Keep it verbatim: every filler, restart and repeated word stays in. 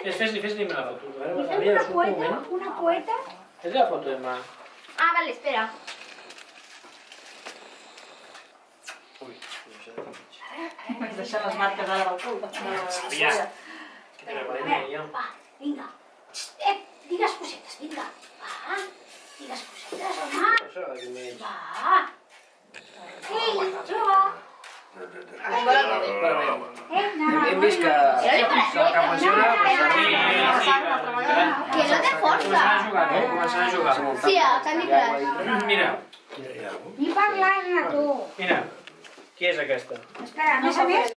Fes-li, fes-li una foto. I fem una poeta, una poeta... Fes-li la foto, Emma. Ah, vale, espera. Ui, M'has deixat les marques ara del cul. sabia. Que te reparem jo. Va, vinga. Eh, digues cosetes, vinga. Va, digues cosetes, home. Això, aquí mig. Va. Ei, jove. Hem vist que la capacura... Que no té força. Començant a jugar, eh? Començant a jugar. Sí, a Candy Crush. Mira, Ni parlant a tu. mira. Qui és aquesta? Espera, a més a més...